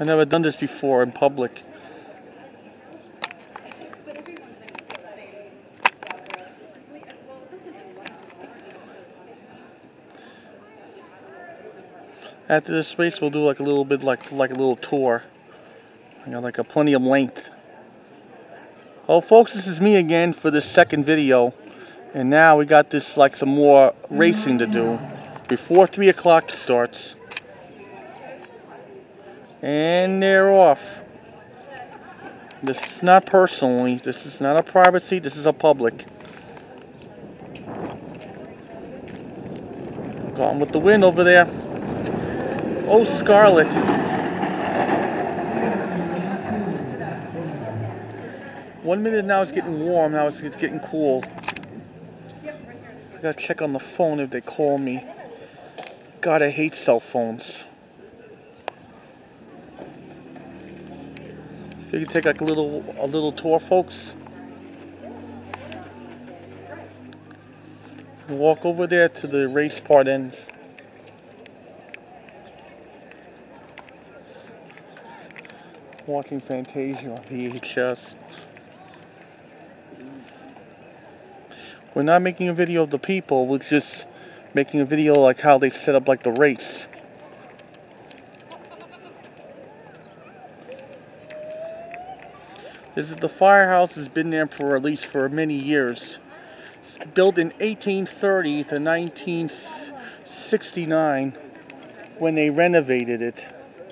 I've never done this before in public. After this race, we'll do like a little bit, like a little tour. I got like a plenty of length. Oh, folks, this is me again for this second video, and now we got this like some more racing to do before 3 o'clock starts. And they're off. This is not personally. This is not a private seat. This is a public. Gone with the wind over there. Oh, Scarlet. One minute now it's getting warm. Now it's getting cool. I gotta check on the phone if they call me. God, I hate cell phones. You can take like a little tour, folks. Walk over there to the race part ends. Watching Fantasia on VHS. We're not making a video of the people. We're just making a video like how they set up like the race. The firehouse has been there for at least for many years. It's built in 1830 to 1969 when they renovated it.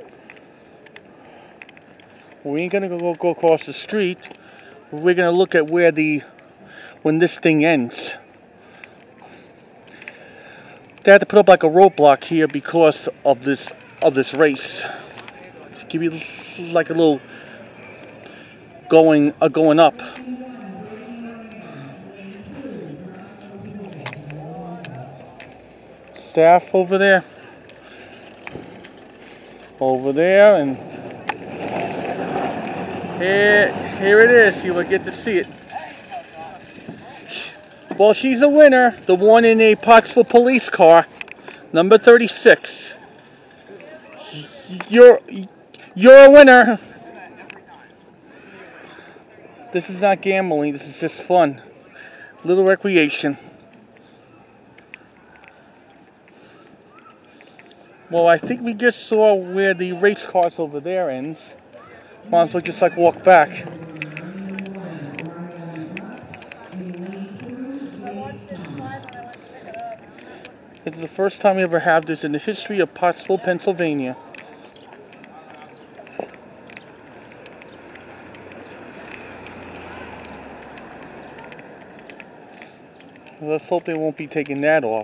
We ain't gonna go across the street. We're gonna look at where when this thing ends. They had to put up like a roadblock here because of this race. To give you like a little going up. Staff over there, and here it is. You will get to see it. Well, she's a winner. The one in a Pottsville police car, number 36. You're a winner. This is not gambling, this is just fun. Little recreation. Well, I think we just saw where the race cars over there ends. Might as well just like walk back. It's the first time we ever have this in the history of Pottsville, Pennsylvania. Let's hope they won't be taking that off.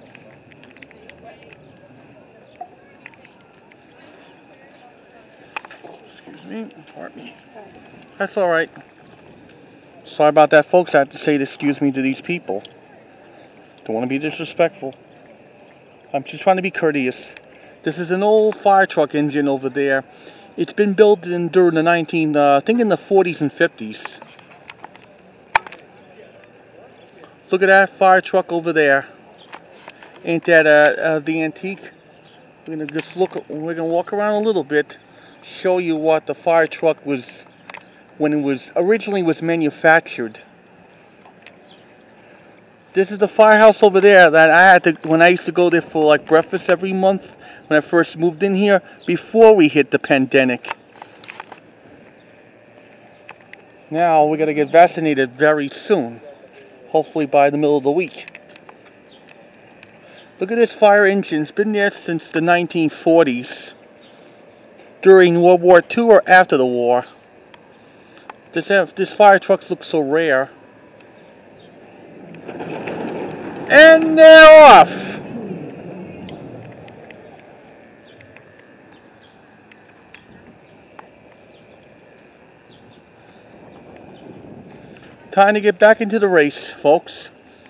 Excuse me, pardon me. That's alright. Sorry about that, folks. I have to say excuse me to these people. Don't want to be disrespectful. I'm just trying to be courteous. This is an old fire truck engine over there. It's been built during the I think in the 40s and 50s. Look at that fire truck over there. Ain't that the antique? We're gonna just look. We're gonna walk around a little bit, show you what the fire truck was when it was originally manufactured. This is the firehouse over there that I had to when I used to go there for like breakfast every month when I first moved in here before we hit the pandemic. Now we're gonna get vaccinated very soon. Hopefully by the middle of the week. Look at this fire engine. It's been there since the 1940s. During World War II or after the war. This fire truck looks so rare. And they're off! Time to get back into the race, folks.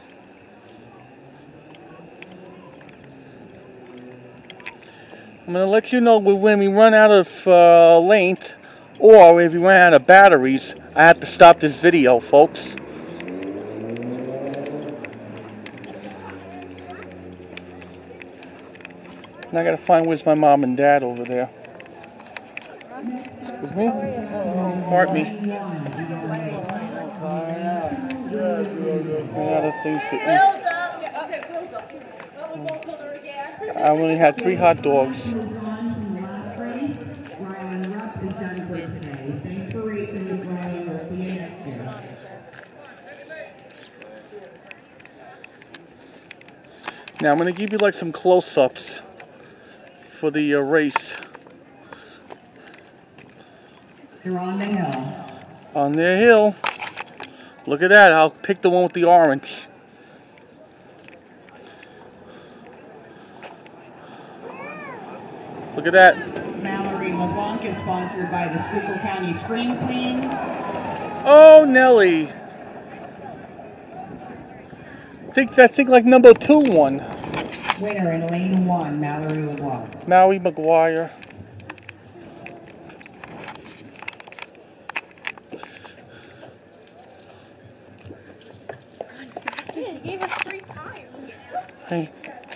I'm going to let you know when we run out of length, or if we run out of batteries, I have to stop this video, folks. Now I got to find where's my mom and dad over there. me? Part me. A lot of things to eat. I only had 3 hot dogs. Now I'm going to give you like some close-ups for the race. They're on the hill. On their hill. Look at that. I'll pick the one with the orange. Look at that. Mallory LeBlanc is sponsored by the Schuylkill County Screen Queen. Oh, Nelly. I think like number 2 won. Winner in lane 1, Mallory LeBlanc. Maui McGuire. He gave us 3 tires. Hey.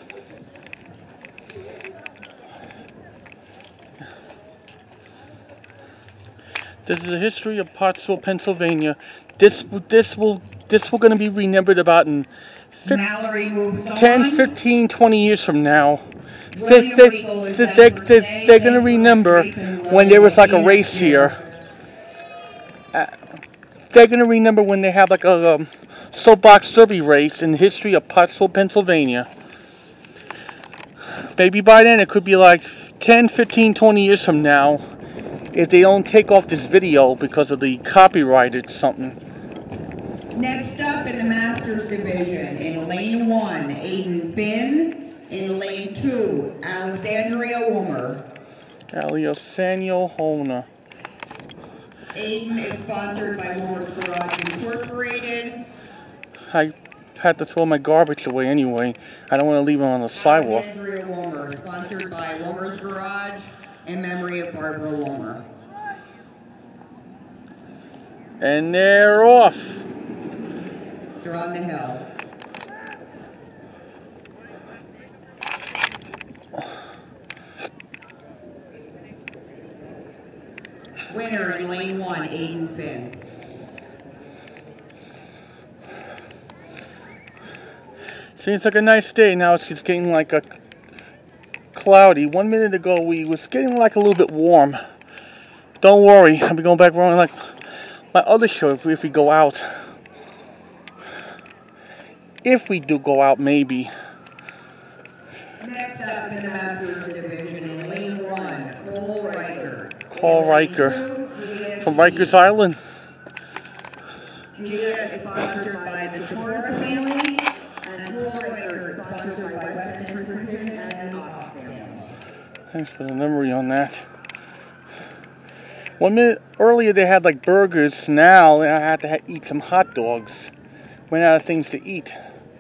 This is the history of Pottsville, Pennsylvania. This will going to be remembered about in 10, 15, 20 years from now. They're going to remember when there was like a race here. They're going to remember when they have like a soapbox derby race in the history of Pottsville, Pennsylvania. Maybe by then it could be like 10, 15, 20 years from now if they don't take off this video because of the copyright or something. Next up in the Masters Division, in lane 1, Aiden Finn. In lane 2, Alexandria Woomer. Alexandria Woomer. Aiden is sponsored by Woomer's Garage Incorporated. I had to throw my garbage away anyway. I don't want to leave it on the sidewalk. Alexandria Woomer, sponsored by Woomer's Garage in memory of Barbara Woomer. And they're off. They're on the hill. Winner in lane 1, Aiden Finn. Seems like a nice day. Now it's just getting like a cloudy. 1 minute ago we was getting like a little bit warm. Don't worry, I'll be going back around like my other show if we go out. If we do go out, maybe. Next up in the Masters Division in lane 1, Cole Riker. Cole Riker from Rikers Island. Gia is sponsored by the Shapora family, and Cole Riker is sponsored by Western Precision and the Off family. Thanks for the memory on that. 1 minute earlier they had like burgers. Now I have to eat some hot dogs. Ran out of things to eat.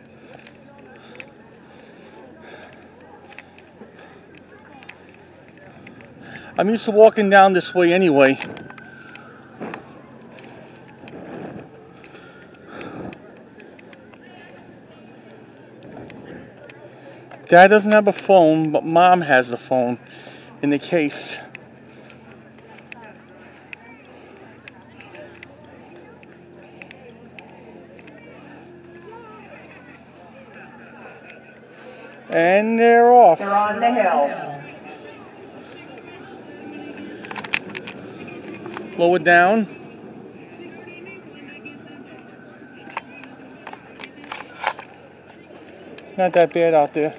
I'm used to walking down this way anyway. Dad doesn't have a phone, but Mom has the phone in the case. And they're off. They're on the hill. Slow it down. It's not that bad out there.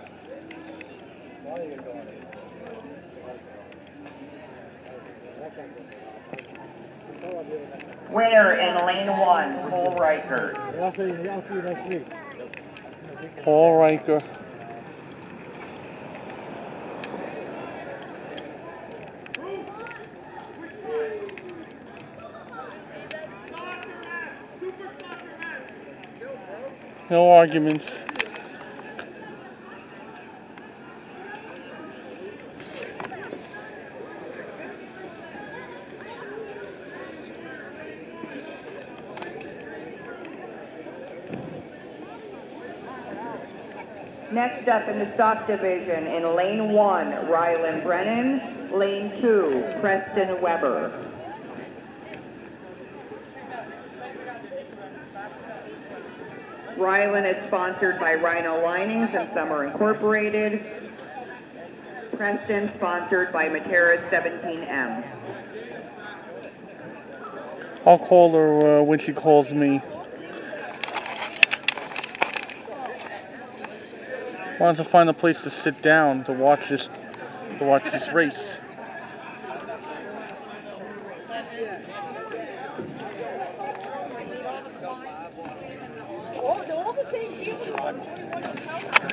Winner in lane 1, Cole Riker. I'll see you next week. Paul Riker. No arguments. Next up in the stock division, in lane 1, Rylan Brennan. Lane 2, Preston Weber. Ryland is sponsored by Rhino Linings and Summer Incorporated. Princeton sponsored by Materas 17M. I'll call her when she calls me. Wanted to find a place to sit down to watch this race. All the same people who enjoy one encounter.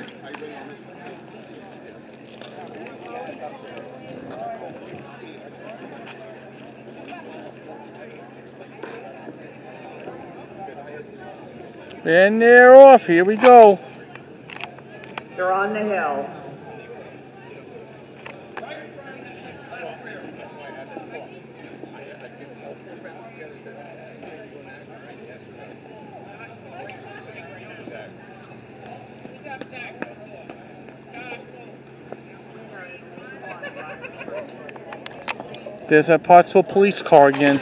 And they're off. Here we go. They're on the hill. There's that Pottsville police car again.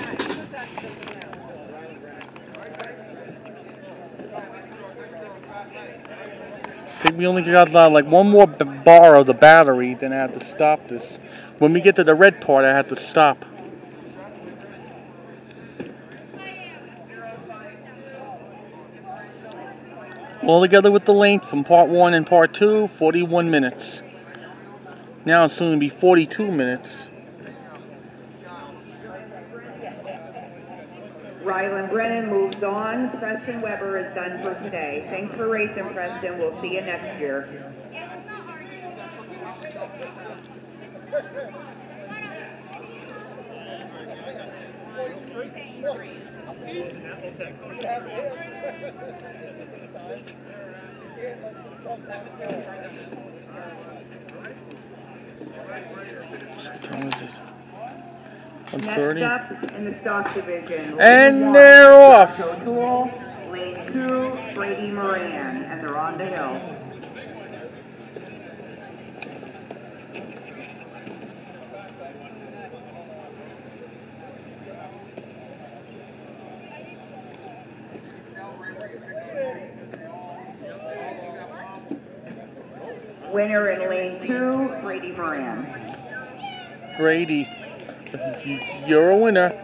I think we only got like one more bar of the battery, then I had to stop this. When we get to the red part, I had to stop. All together with the length from Part 1 and Part 2, 41 minutes. Now it's soon to be 42 minutes. Ryland Brennan moves on. Preston Weber is done for today. Thanks for racing, Preston. We'll see you next year. Next up in the stock division. And they're off. Lane 2, Brady Moran, and they're on the hill. Winner in lane 2, Brady Moran. Brady, you're a winner.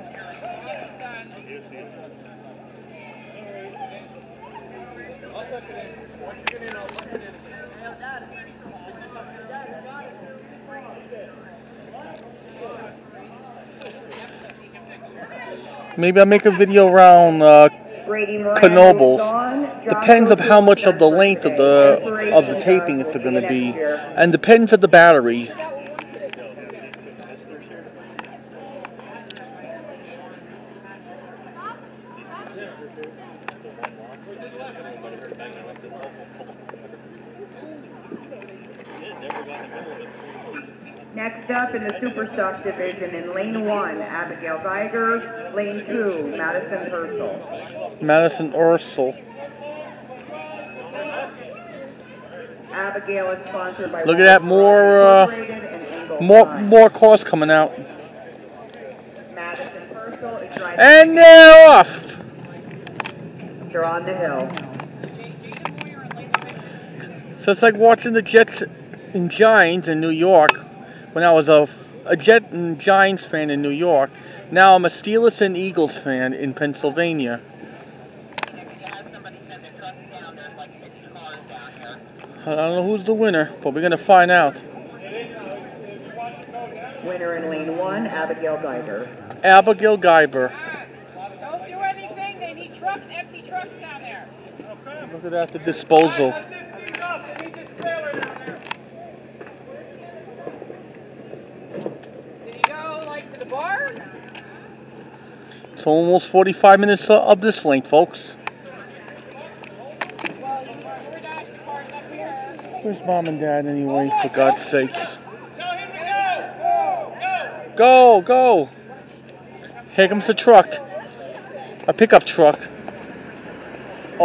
Maybe I'll make a video around Knoebels. Depends on how much of the length of the taping is going to be, and depends on the battery. Next up in the Superstock division in lane 1, Abigail Geiger. Lane 2, Madison Ursel. Madison Ursel. Abigail is sponsored by. Look at that, more cars coming out. Madison Ursel is driving. And they're off. They're on the hill. So it's like watching the Jets and Giants in New York. When I was a Jet and Giants fan in New York, now I'm a Steelers and Eagles fan in Pennsylvania. I don't know who's the winner, but we're going to find out. Winner in lane 1, Abigail Geiger. Abigail Geiger. Don't do anything. They need trucks, empty trucks down there. Look at that, the disposal. Bars? It's almost 45 minutes of this length, folks. Where's Mom and Dad anyway, for God's sakes? Go, go! Here comes the truck. A pickup truck. Oh.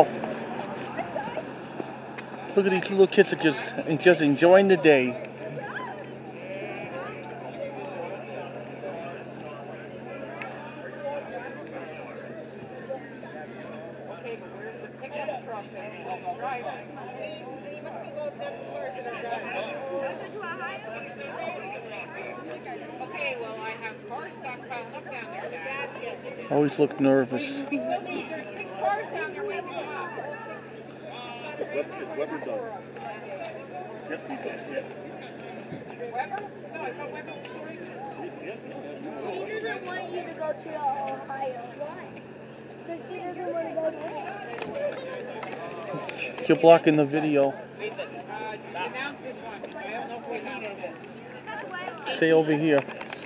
Look at these little kids are just enjoying the day. Always look nervous. There's 6 cars down there waiting to go out. Weber done. Yep, he does, yeah. Weber? No, I thought Weber was stories. He doesn't want you to go to Ohio. Why? Because he doesn't want to go to Ohio. You're blocking the video. Announce this one. I don't know if we announced it. Stay over here.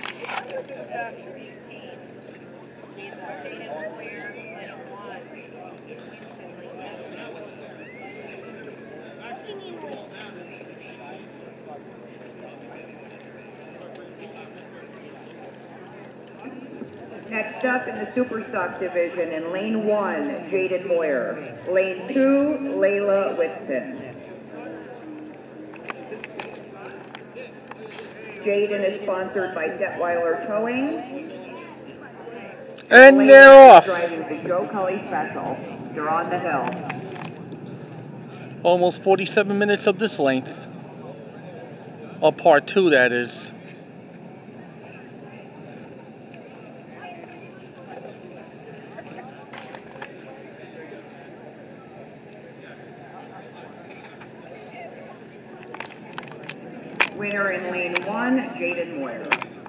Next up in the Superstock division in lane 1, Jaden Moyer. Lane 2, Layla Whitson. Jaden is sponsored by Detweiler Towing. And they're off. Driving the Joe Cully Special. They're on the hill. Almost 47 minutes of this length. Or part 2, that is. Winner in lane 1, Jaden Moyer.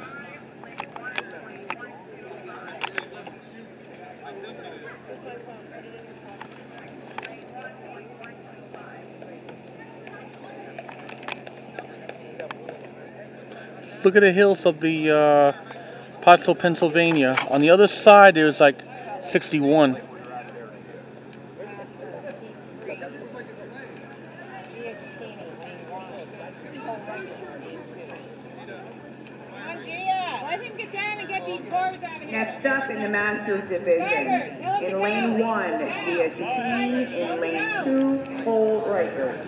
Look at the hills of the Pottsville, Pennsylvania. On the other side, there's like 61. Next up in the Masters division, in lane 1, Gia Chikini, in lane 2, Cole Riker.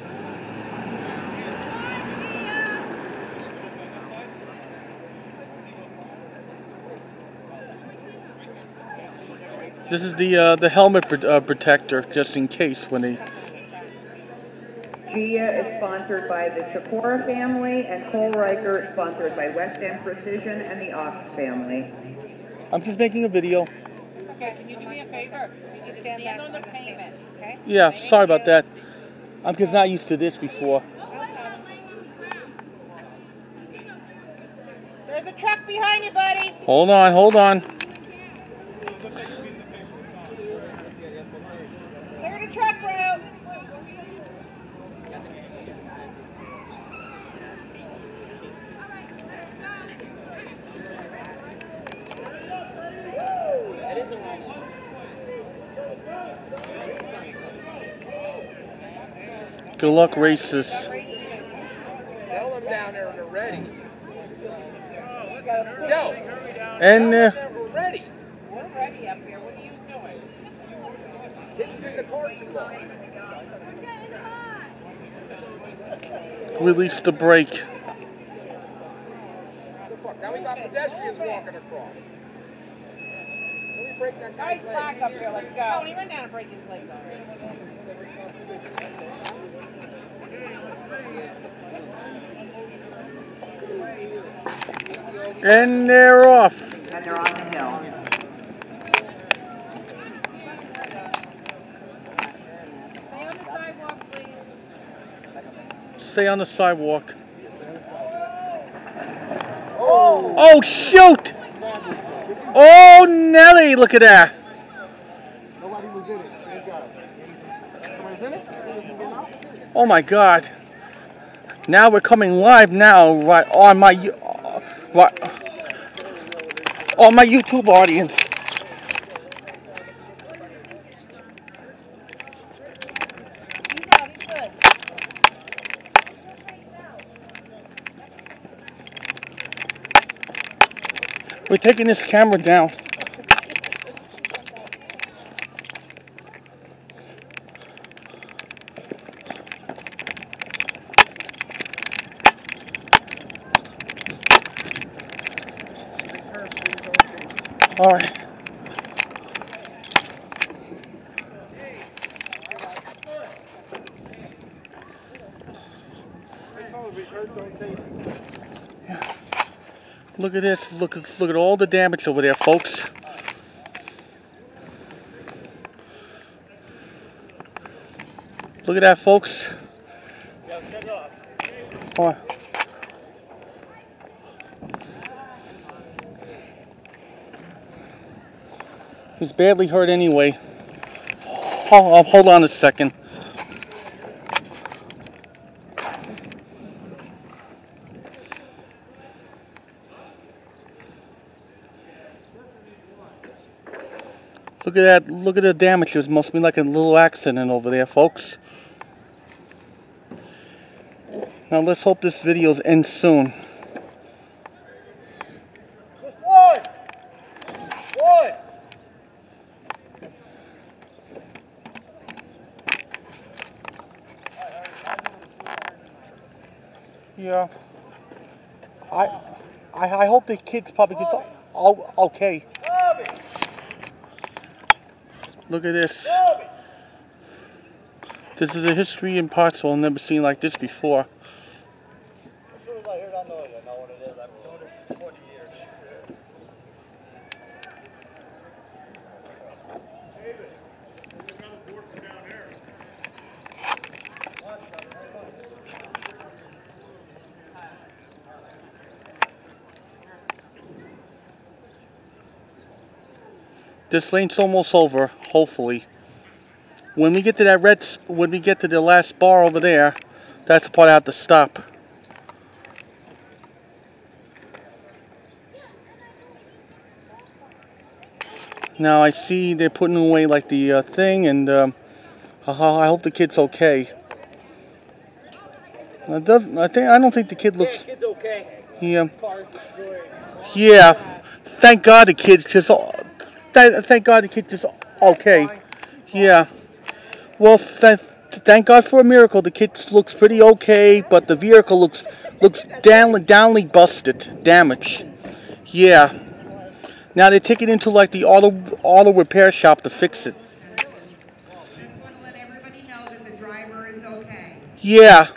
This is the helmet protector, just in case when they... Gia is sponsored by the Shakora family, and Cole Riker is sponsored by West End Precision and the Ox family. I'm just making a video. Okay, can you do me a favor? You just stand on the pavement, okay? Yeah, sorry about that. I'm just not used to this before. There's a truck behind you, buddy. Hold on, hold on. Clear the truck route. Good luck, races. Tell them down there they're ready. Yo! And we're ready. We're ready up here. What are you doing? Kids in the car too long. release the brake. Now we got pedestrians walking across. Let me break that guy's Nice leg. back up here. Let's go. Tony, run down and break his legs already. And they're off. And they're on the hill. Stay on the sidewalk, please. Stay on the sidewalk. Oh, shoot! Oh, Nelly, look at that. Nobody was in it. Thank God. Somebody's in it? Oh my God. Now we're coming live now, right on my YouTube audience. We're taking this camera down. All right. Yeah. Look at this. Look at all the damage over there, folks. Look at that, folks. Oh. He's badly hurt anyway. Oh, hold on a second. Look at that. Look at the damage. It must be like a little accident over there, folks. Now let's hope this video ends soon. Yeah. I hope the kid's probably just okay. Look at this. This is a history in Pottsville. I've never seen like this before. As soon as I hear that noise, I know what it is. I've been doing it for 20 years. David, there's another board from down there. This lane's almost over, hopefully. When we get to that when we get to the last bar over there, that's the part I have to stop. Now I see they're putting away like the thing, and I hope the kid's okay. I don't think the kid looks. Yeah, kid's okay. Yeah. Car's destroyed. Yeah. Thank God the kid's just. Thank God the kid's just okay. Yeah. Well, thank God for a miracle. The kid looks pretty okay, but the vehicle looks downly busted, damaged. Yeah. Now they take it into like the auto repair shop to fix it. Just want to let everybody know that the driver is okay. Yeah.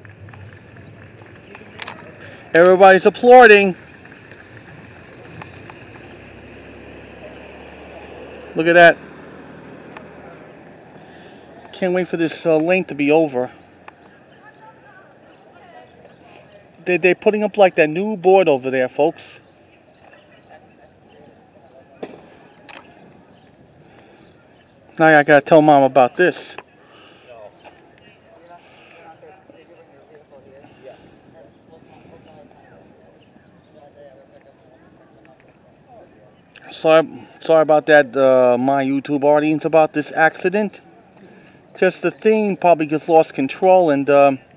Everybody's applauding. Look at that. Can't wait for this lane to be over. They're putting up like that new board over there, folks. Now I gotta tell Mom about this. Sorry about that, my YouTube audience, about this accident. Just the thing probably just lost control, and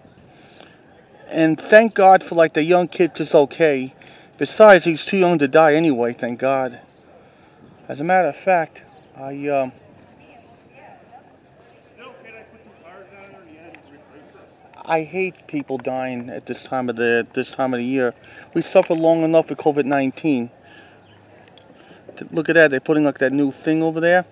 thank God for like the young kid just okay. Besides, he's too young to die anyway, thank God. As a matter of fact, I hate people dying at this time of the year. We suffer long enough with COVID-19. Look at that, they're putting like that new thing over there.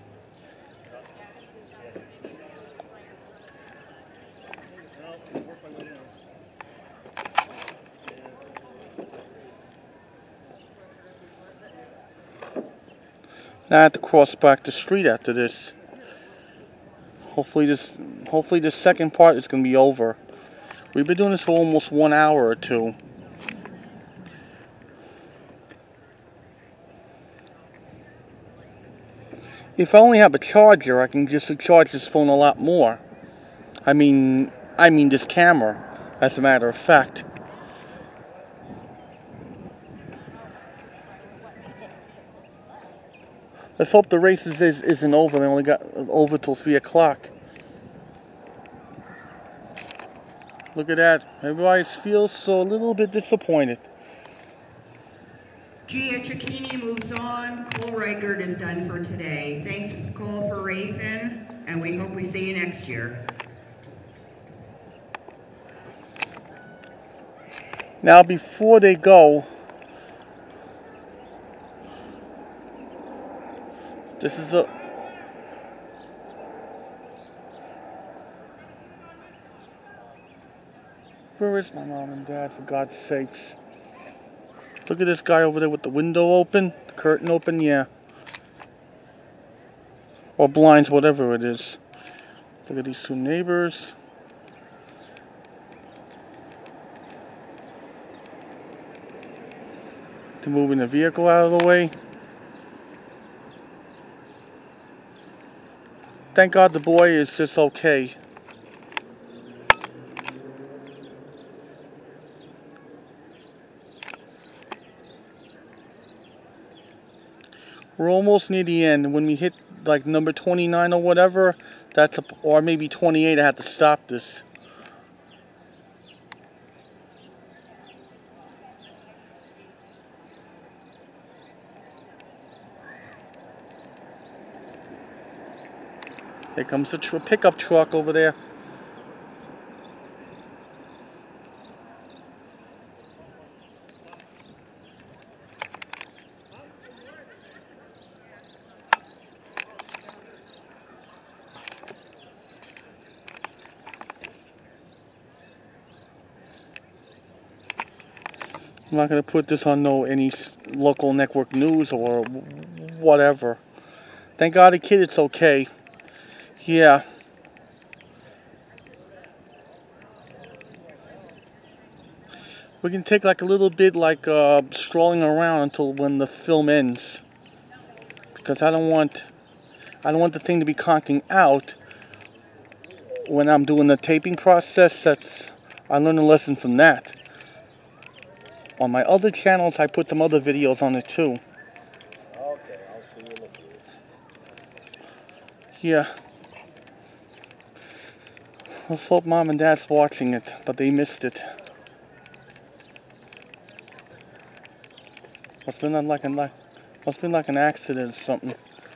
Now I have to cross back the street after this. Hopefully this second part is going to be over. We've been doing this for almost 1 hour or two. If I only have a charger, I can just charge this phone a lot more. I mean this camera, as a matter of fact. Let's hope the race isn't over. They only got over till 3 o'clock. Look at that. Everybody feels so a little bit disappointed. Gia Cicchini moves on. Cole Reichert is done for today. Thanks, Cole, for racing, and we hope we see you next year. Now, before they go, this is a... Where is my mom and dad, for God's sakes? Look at this guy over there with the window open, the curtain open, yeah. Or blinds, whatever it is. Look at these two neighbors. They're moving the vehicle out of the way. Thank God the boy is just okay. We're almost near the end. When we hit like number 29 or whatever, or maybe 28, I have to stop this. Here comes the pickup truck over there. I'm not going to put this on any local network news or whatever. Thank God the kid is okay. Yeah. We can take like a little bit like strolling around until when the film ends. Because I don't want the thing to be conking out when I'm doing the taping process. I learned a lesson from that. On my other channels, I put some other videos on it too. Okay, I'll see you in the future. Yeah. Let's hope Mom and Dad's watching it, but they missed it. Must have been like an accident or something.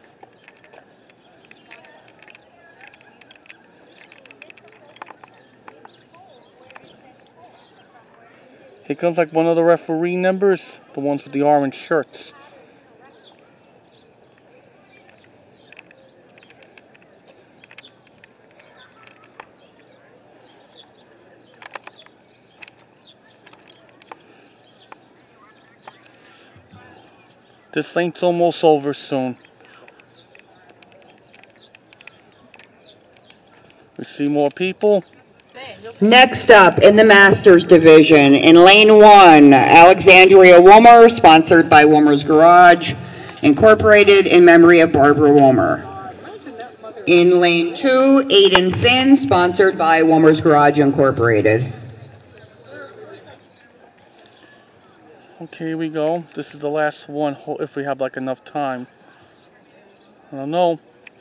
Here comes like one of the referee members, the ones with the orange shirts. This thing's almost over soon. We see more people. Next up in the Masters Division, in Lane 1, Alexandria Woomer, sponsored by Woomer's Garage, Incorporated, in memory of Barbara Woomer. In Lane 2, Aiden Finn, sponsored by Woomer's Garage, Incorporated. Okay, here we go. This is the last one, if we have like enough time. I don't know.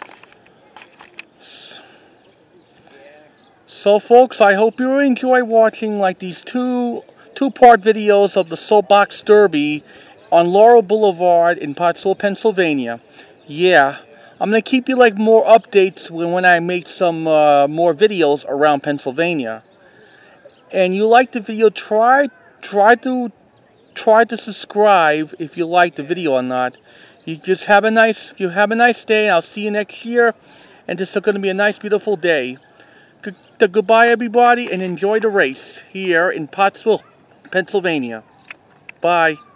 So folks, I hope you enjoy watching like these two-part videos of the Soapbox Derby on Laurel Boulevard in Pottsville, Pennsylvania. Yeah, I'm going to keep you like more updates when I make some more videos around Pennsylvania. And you like the video, try to subscribe if you like the video or not. You have a nice day, and I'll see you next year. And this is going to be a nice, beautiful day. Goodbye, everybody, and enjoy the race here in Pottsville, Pennsylvania. Bye.